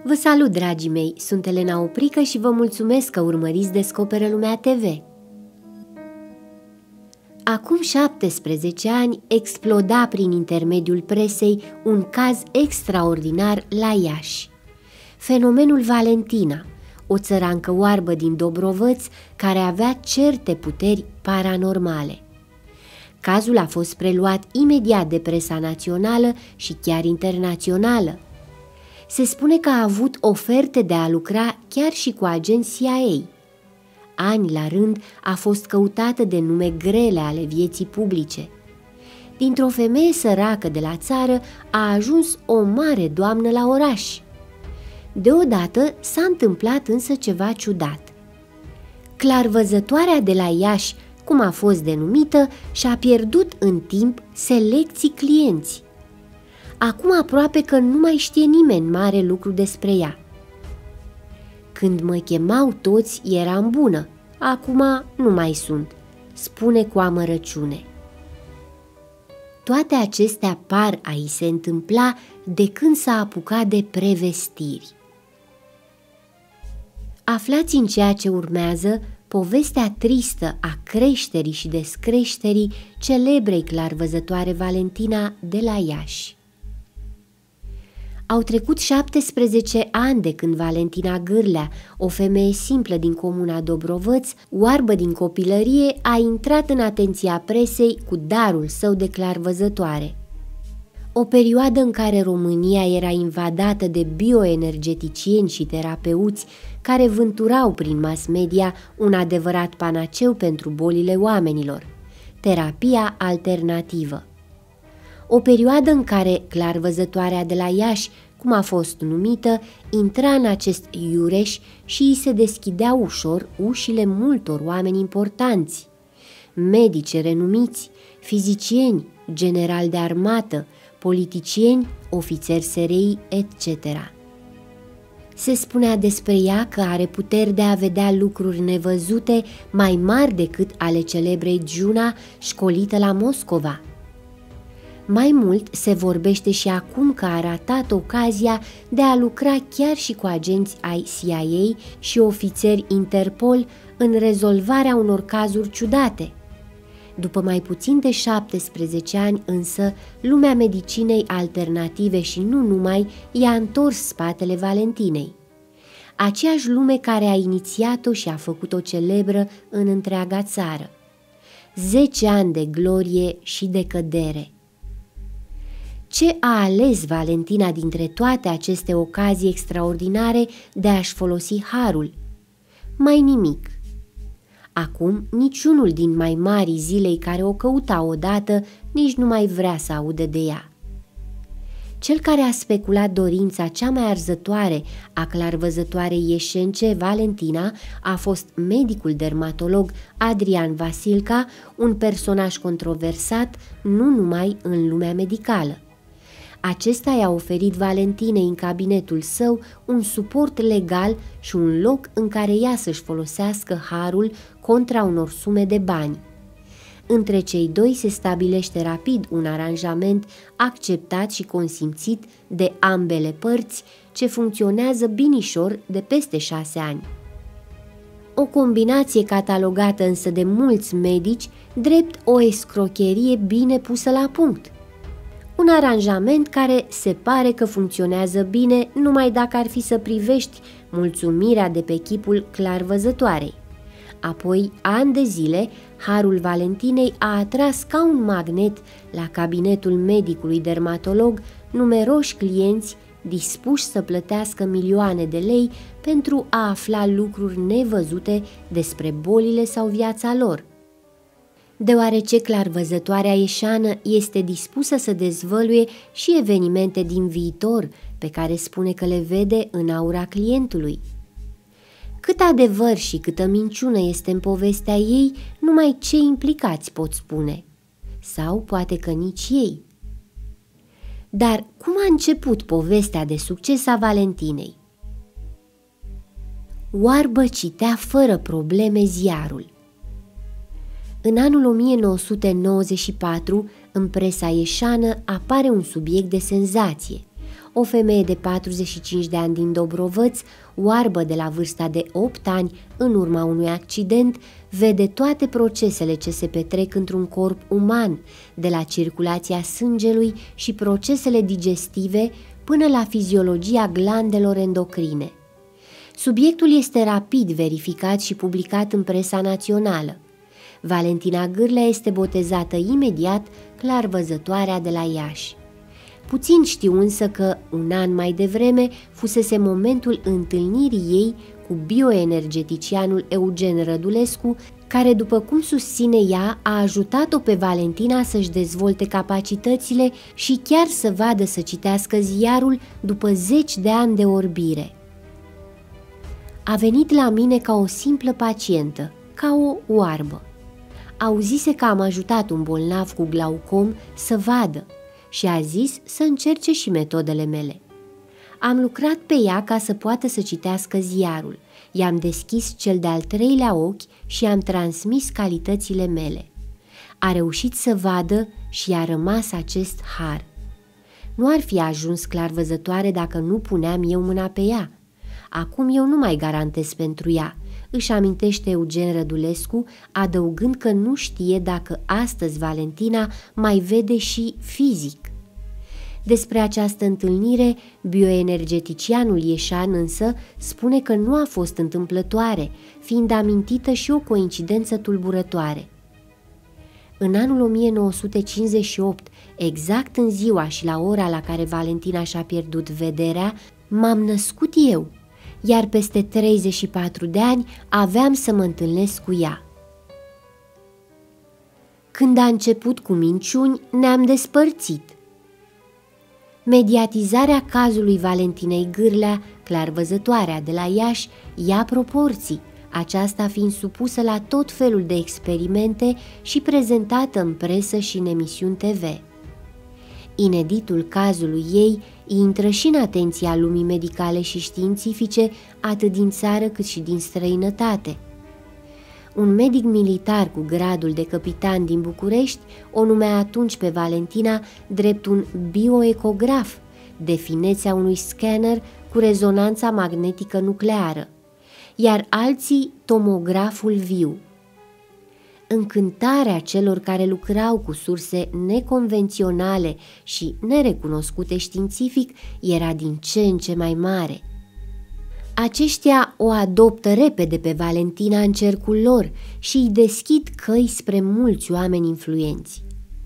Vă salut, dragii mei! Sunt Elena Oprică și vă mulțumesc că urmăriți Descoperă Lumea TV. Acum 17 ani exploda prin intermediul presei un caz extraordinar la Iași. Fenomenul Valentina, o țărancă oarbă din Dobrovăț care avea certe puteri paranormale. Cazul a fost preluat imediat de presa națională și chiar internațională. Se spune că a avut oferte de a lucra chiar și cu agenți CIA. Ani la rând a fost căutată de nume grele ale vieții publice. Dintr-o femeie săracă de la țară a ajuns o mare doamnă la oraș. Deodată s-a întâmplat însă ceva ciudat. Clarvăzătoarea de la Iași, cum a fost denumită, și-a pierdut în timp selecții clienți. Acum aproape că nu mai știe nimeni mare lucru despre ea. Când mă chemau toți, eram bună, acum nu mai sunt, spune cu amărăciune. Toate acestea par a-i se întâmpla de când s-a apucat de prevestiri. Aflați în ceea ce urmează povestea tristă a creșterii și descreșterii celebrei clarvăzătoare Valentina de la Iași. Au trecut 17 ani de când Valentina Gârlea, o femeie simplă din comuna Dobrovăț, oarbă din copilărie, a intrat în atenția presei cu darul său de clarvăzătoare. O perioadă în care România era invadată de bioenergeticieni și terapeuți care vânturau prin mass media un adevărat panaceu pentru bolile oamenilor, terapia alternativă. O perioadă în care clarvăzătoarea de la Iași, cum a fost numită, intra în acest iureș și îi se deschideau ușor ușile multor oameni importanți, medici renumiți, fizicieni, generali de armată, politicieni, ofițeri SRI, etc. Se spunea despre ea că are puteri de a vedea lucruri nevăzute mai mari decât ale celebrei Giuna, școlită la Moscova. Mai mult, se vorbește și acum că a ratat ocazia de a lucra chiar și cu agenți ai CIA și ofițeri Interpol în rezolvarea unor cazuri ciudate. După mai puțin de 17 ani însă, lumea medicinei alternative și nu numai i-a întors spatele Valentinei. Aceeași lume care a inițiat-o și a făcut-o celebră în întreaga țară. 10 ani de glorie și de cădere. Ce a ales Valentina dintre toate aceste ocazii extraordinare de a-și folosi harul? Mai nimic. Acum, niciunul din mai marii zilei care o căuta odată nici nu mai vrea să audă de ea. Cel care a speculat dorința cea mai arzătoare a clarvăzătoarei ieșence, Valentina, a fost medicul dermatolog Adrian Vasilca, un personaj controversat nu numai în lumea medicală. Acesta i-a oferit Valentinei în cabinetul său un suport legal și un loc în care ea să-și folosească harul contra unor sume de bani. Între cei doi se stabilește rapid un aranjament acceptat și consimțit de ambele părți, ce funcționează binișor de peste 6 ani. O combinație catalogată însă de mulți medici drept o escrocherie bine pusă la punct. Un aranjament care se pare că funcționează bine numai dacă ar fi să privești mulțumirea de pe chipul clarvăzătoarei. Apoi, ani de zile, harul Valentinei a atras ca un magnet la cabinetul medicului dermatolog numeroși clienți dispuși să plătească milioane de lei pentru a afla lucruri nevăzute despre bolile sau viața lor. Deoarece clarvăzătoarea ieșeană este dispusă să dezvăluie și evenimente din viitor pe care spune că le vede în aura clientului. Cât adevăr și câtă minciună este în povestea ei, numai cei implicați pot spune. Sau poate că nici ei. Dar cum a început povestea de succes a Valentinei? Oarbă citea fără probleme ziarul. În anul 1994, în presa ieșană, apare un subiect de senzație. o femeie de 45 de ani din Dobrovăț, oarbă de la vârsta de 8 ani în urma unui accident, vede toate procesele ce se petrec într-un corp uman, de la circulația sângelui și procesele digestive până la fiziologia glandelor endocrine. Subiectul este rapid verificat și publicat în presa națională. Valentina Gârlea este botezată imediat clarvăzătoarea de la Iași. Puțin știu însă că, un an mai devreme, fusese momentul întâlnirii ei cu bioenergeticianul Eugen Rădulescu, care, după cum susține ea, a ajutat-o pe Valentina să-și dezvolte capacitățile și chiar să vadă să citească ziarul după 10 de ani de orbire. A venit la mine ca o simplă pacientă, ca o oarbă. Auzise că am ajutat un bolnav cu glaucom să vadă și a zis să încerce și metodele mele. Am lucrat pe ea ca să poată să citească ziarul, i-am deschis cel de-al 3-lea ochi și i-am transmis calitățile mele. A reușit să vadă și i-a rămas acest har. Nu ar fi ajuns clarvăzătoare dacă nu puneam eu mâna pe ea. Acum eu nu mai garantez pentru ea, își amintește Eugen Rădulescu, adăugând că nu știe dacă astăzi Valentina mai vede și fizic. Despre această întâlnire, bioenergeticianul ieșan însă spune că nu a fost întâmplătoare, fiind amintită și o coincidență tulburătoare. În anul 1958, exact în ziua și la ora la care Valentina și-a pierdut vederea, m-am născut eu, iar peste 34 de ani aveam să mă întâlnesc cu ea. Când a început cu minciuni, ne-am despărțit. Mediatizarea cazului Valentinei Gârlea, clarvăzătoarea de la Iași, ia proporții, aceasta fiind supusă la tot felul de experimente și prezentată în presă și în emisiuni TV. Ineditul cazului ei intră și în atenția lumii medicale și științifice, atât din țară cât și din străinătate. Un medic militar cu gradul de capitan din București o numea atunci pe Valentina drept un bioecograf, de finețea unui scanner cu rezonanța magnetică nucleară, iar alții tomograful viu. Încântarea celor care lucrau cu surse neconvenționale și nerecunoscute științific era din ce în ce mai mare. Aceștia o adoptă repede pe Valentina în cercul lor și îi deschid căi spre mulți oameni influenți.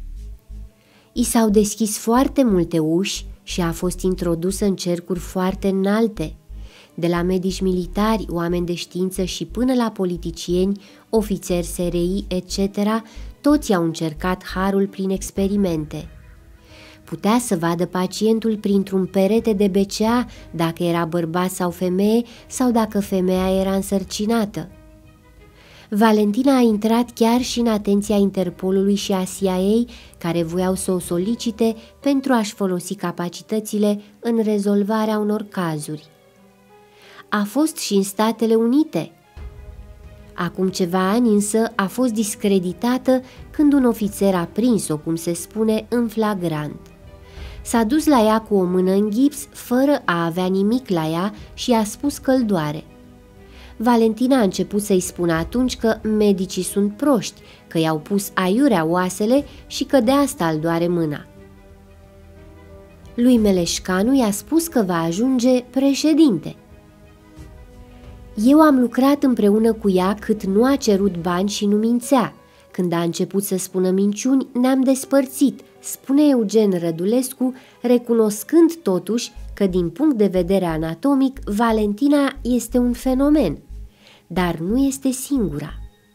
I s-au deschis foarte multe uși și a fost introdusă în cercuri foarte înalte, de la medici militari, oameni de știință și până la politicieni, ofițeri SRI, etc., toți au încercat harul prin experimente. Putea să vadă pacientul printr-un perete de BCA dacă era bărbat sau femeie sau dacă femeia era însărcinată. Valentina a intrat chiar și în atenția Interpolului și a CIA, care voiau să o solicite pentru a-și folosi capacitățile în rezolvarea unor cazuri. A fost și în Statele Unite. Acum ceva ani însă a fost discreditată când un ofițer a prins-o, cum se spune, în flagrant. S-a dus la ea cu o mână în gips, fără a avea nimic la ea și a spus că îl doare. Valentina a început să-i spună atunci că medicii sunt proști, că i-au pus aiurea oasele și că de asta îl doare mâna. Lui Meleșcanu i-a spus că va ajunge președinte. Eu am lucrat împreună cu ea cât nu a cerut bani și nu mințea. Când a început să spună minciuni, ne-am despărțit, spune Eugen Rădulescu, recunoscând totuși că din punct de vedere anatomic Valentina este un fenomen, dar nu este singura.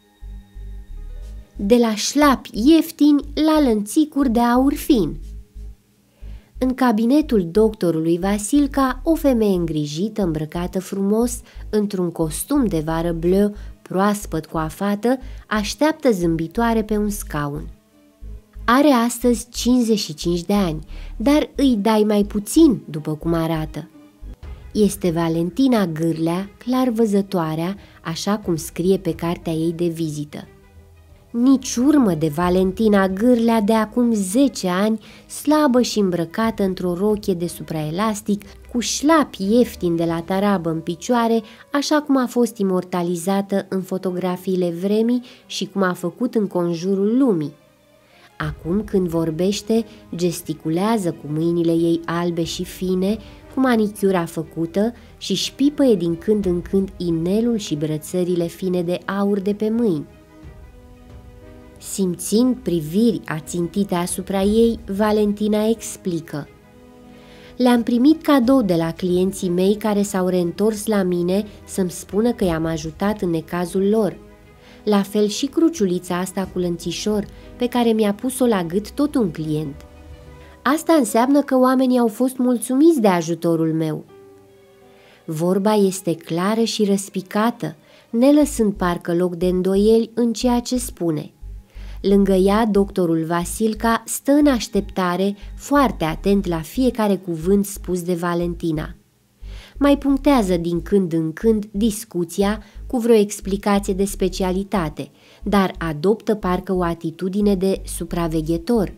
De la șlapi ieftini la lănțicuri de aur fin. În cabinetul doctorului Vasilca, o femeie îngrijită, îmbrăcată frumos, într-un costum de vară bleu, proaspăt coafată, așteaptă zâmbitoare pe un scaun. Are astăzi 55 de ani, dar îi dai mai puțin după cum arată. Este Valentina Gârlea, clarvăzătoarea, așa cum scrie pe cartea ei de vizită. Nici urmă de Valentina Gârlea de acum 10 ani, slabă și îmbrăcată într-o rochie de supraelastic, cu șlapi ieftini de la tarabă în picioare, așa cum a fost imortalizată în fotografiile vremii și cum a făcut în conjurul lumii. Acum, când vorbește, gesticulează cu mâinile ei albe și fine, cu manicura făcută și își pipăie din când în când inelul și brățările fine de aur de pe mâini. Simțind priviri ațintite asupra ei, Valentina explică: le-am primit cadou de la clienții mei care s-au reîntors la mine să-mi spună că i-am ajutat în necazul lor. La fel și cruciulița asta cu lănțișor, pe care mi-a pus-o la gât tot un client. Asta înseamnă că oamenii au fost mulțumiți de ajutorul meu. Vorba este clară și răspicată, nelăsând parcă loc de îndoieli în ceea ce spune. Lângă ea, doctorul Vasilca stă în așteptare, foarte atent la fiecare cuvânt spus de Valentina. Mai punctează din când în când discuția cu vreo explicație de specialitate, dar adoptă parcă o atitudine de supraveghetor.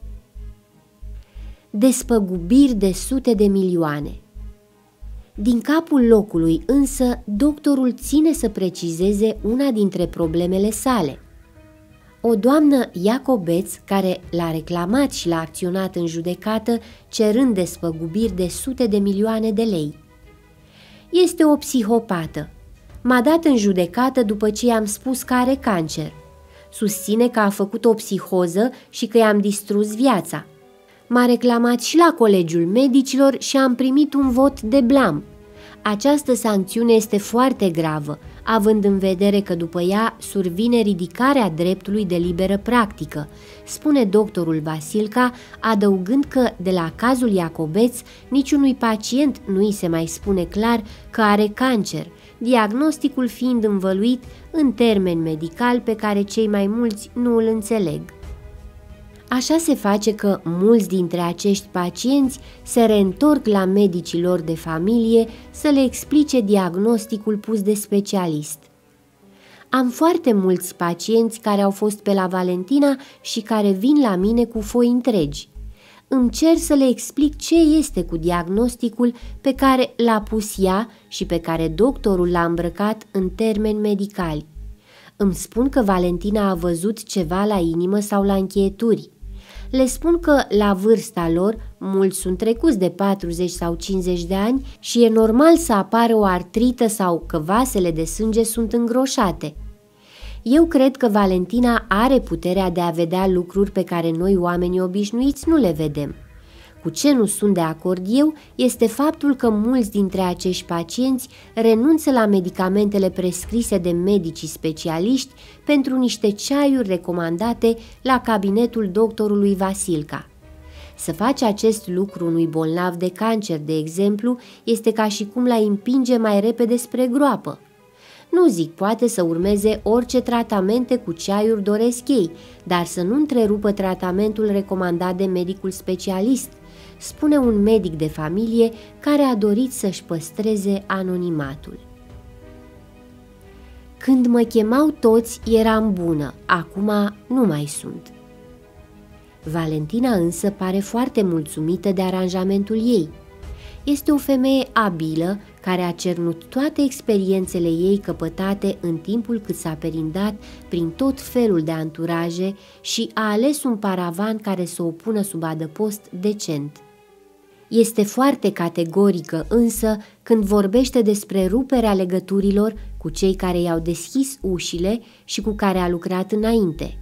Despăgubiri de sute de milioane. Din capul locului însă, doctorul ține să precizeze una dintre problemele sale. O doamnă Iacobeț, care l-a reclamat și l-a acționat în judecată, cerând despăgubiri de sute de milioane de lei. Este o psihopată. M-a dat în judecată după ce i-am spus că are cancer. Susține că a făcut o psihoză și că i-am distrus viața. M-a reclamat și la Colegiul Medicilor și am primit un vot de blam. Această sancțiune este foarte gravă, având în vedere că după ea survine ridicarea dreptului de liberă practică, spune doctorul Vasilca, adăugând că de la cazul Iacobeț niciunui pacient nu îi se mai spune clar că are cancer, diagnosticul fiind învăluit în termeni medicali pe care cei mai mulți nu îl înțeleg. Așa se face că mulți dintre acești pacienți se reîntorc la medicii lor de familie să le explice diagnosticul pus de specialist. Am foarte mulți pacienți care au fost pe la Valentina și care vin la mine cu foi întregi. Îmi cer să le explic ce este cu diagnosticul pe care l-a pus ea și pe care doctorul l-a îmbrăcat în termeni medicali. Îmi spun că Valentina a văzut ceva la inimă sau la încheieturi. Le spun că, la vârsta lor, mulți sunt trecuți de 40 sau 50 de ani și e normal să apară o artrită sau că vasele de sânge sunt îngroșate. Eu cred că Valentina are puterea de a vedea lucruri pe care noi, oamenii obișnuiți, nu le vedem. Cu ce nu sunt de acord eu este faptul că mulți dintre acești pacienți renunță la medicamentele prescrise de medicii specialiști pentru niște ceaiuri recomandate la cabinetul doctorului Vasilca. Să faci acest lucru unui bolnav de cancer, de exemplu, este ca și cum l-ai împinge mai repede spre groapă. Nu zic, poate să urmeze orice tratamente cu ceaiuri doresc ei, dar să nu întrerupă tratamentul recomandat de medicul specialist, spune un medic de familie care a dorit să-și păstreze anonimatul. Când mă chemau toți, eram bună, acum nu mai sunt. Valentina însă pare foarte mulțumită de aranjamentul ei. Este o femeie abilă care a cernut toate experiențele ei căpătate în timpul cât s-a perindat prin tot felul de anturaje și a ales un paravan care să o pună sub adăpost decent. Este foarte categorică însă când vorbește despre ruperea legăturilor cu cei care i-au deschis ușile și cu care a lucrat înainte.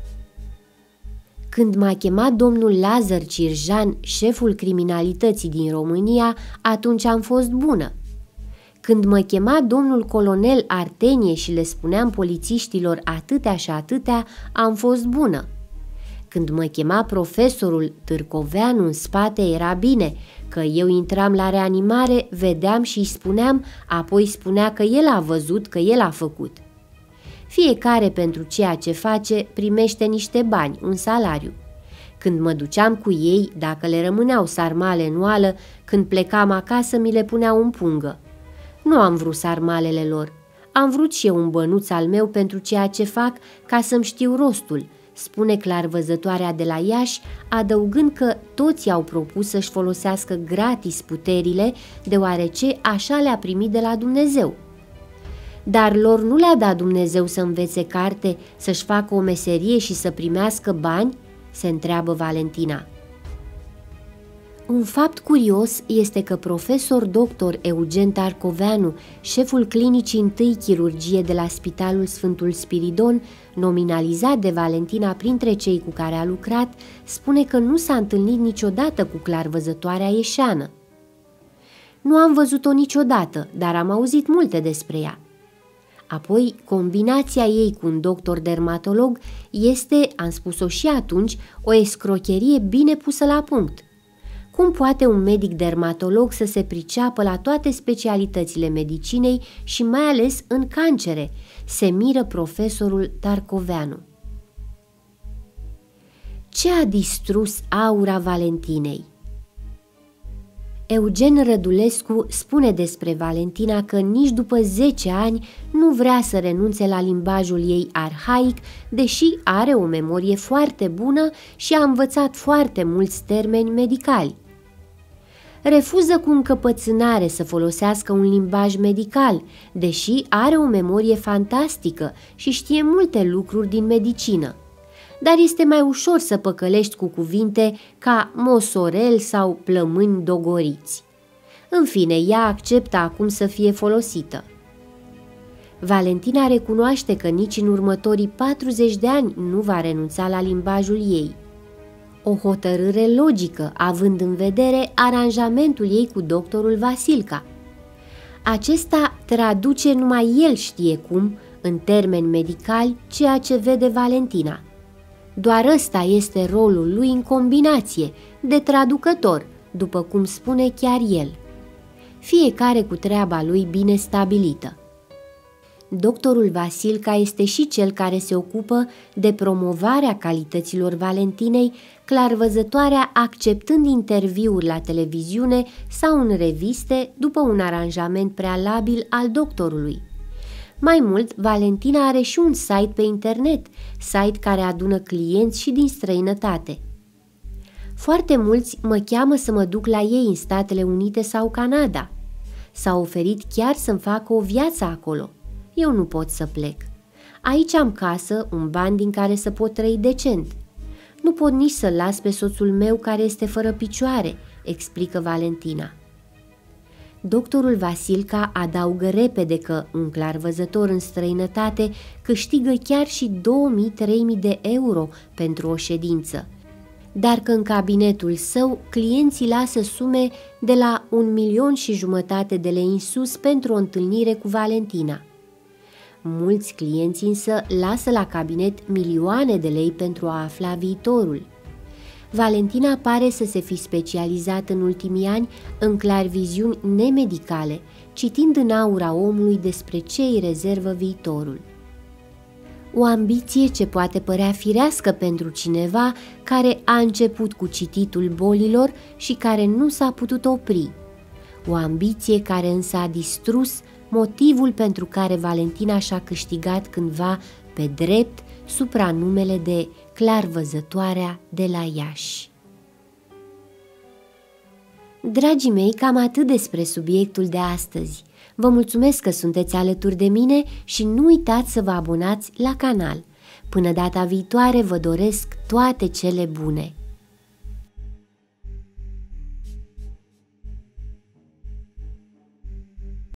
Când m-a chemat domnul Lazar Cirjan, șeful criminalității din România, atunci am fost bună. Când mă chema domnul colonel Artenie și le spuneam polițiștilor atâtea și atâtea, am fost bună. Când mă chema profesorul Târcoveanu în spate, era bine, că eu intram la reanimare, vedeam și îi spuneam, apoi spunea că el a văzut, că el a făcut. Fiecare pentru ceea ce face primește niște bani, un salariu. Când mă duceam cu ei, dacă le rămâneau sarmale în oală, când plecam acasă mi le puneau în pungă. Nu am vrut sarmalele lor. Am vrut și eu un bănuț al meu pentru ceea ce fac ca să-mi știu rostul, spune clarvăzătoarea de la Iași, adăugând că toți i-au propus să-și folosească gratis puterile, deoarece așa le-a primit de la Dumnezeu. Dar lor nu le-a dat Dumnezeu să învețe carte, să-și facă o meserie și să primească bani? Se întreabă Valentina. Un fapt curios este că profesor dr. Eugen Tarcoveanu, șeful clinicii 1 chirurgie de la Spitalul Sfântul Spiridon, nominalizat de Valentina printre cei cu care a lucrat, spune că nu s-a întâlnit niciodată cu clarvăzătoarea ieșeană. Nu am văzut-o niciodată, dar am auzit multe despre ea. Apoi, combinația ei cu un doctor dermatolog este, am spus-o și atunci, o escrocherie bine pusă la punct. Cum poate un medic dermatolog să se priceapă la toate specialitățile medicinei și mai ales în cancere? Se miră profesorul Tarcoveanu. Ce a distrus aura Valentinei? Eugen Rădulescu spune despre Valentina că nici după 10 ani nu vrea să renunțe la limbajul ei arhaic, deși are o memorie foarte bună și a învățat foarte mulți termeni medicali. Refuză cu încăpățânare să folosească un limbaj medical, deși are o memorie fantastică și știe multe lucruri din medicină. Dar este mai ușor să păcălești cu cuvinte ca mosorel sau plămâni dogoriți. În fine, ea acceptă acum să fie folosită. Valentina recunoaște că nici în următorii 40 de ani nu va renunța la limbajul ei. O hotărâre logică, având în vedere aranjamentul ei cu doctorul Vasilca. Acesta traduce numai el știe cum, în termeni medicali, ceea ce vede Valentina. Doar ăsta este rolul lui în combinație, de traducător, după cum spune chiar el. Fiecare cu treaba lui bine stabilită. Doctorul Vasilca este și cel care se ocupă de promovarea calităților Valentinei, clarvăzătoarea acceptând interviuri la televiziune sau în reviste după un aranjament prealabil al doctorului. Mai mult, Valentina are și un site pe internet, site care adună clienți și din străinătate. Foarte mulți mă cheamă să mă duc la ei în Statele Unite sau Canada. S-a oferit chiar să-mi facă o viață acolo. Eu nu pot să plec. Aici am casă, un ban din care să pot trăi decent. Nu pot nici să-l las pe soțul meu care este fără picioare, explică Valentina. Doctorul Vasilca adaugă repede că un clarvăzător în străinătate câștigă chiar și 2000-3000 de euro pentru o ședință, dar că în cabinetul său clienții lasă sume de la 1,5 milion de lei în sus pentru o întâlnire cu Valentina. Mulți clienți însă lasă la cabinet milioane de lei pentru a afla viitorul. Valentina pare să se fi specializat în ultimii ani în clarviziuni nemedicale, citind în aura omului despre ce îi rezervă viitorul. O ambiție ce poate părea firească pentru cineva care a început cu cititul bolilor și care nu s-a putut opri. O ambiție care însă a distrus motivul pentru care Valentina și-a câștigat cândva pe drept supranumele de clarvăzătoarea de la Iași. Dragii mei, cam atât despre subiectul de astăzi. Vă mulțumesc că sunteți alături de mine și nu uitați să vă abonați la canal. Până data viitoare vă doresc toate cele bune!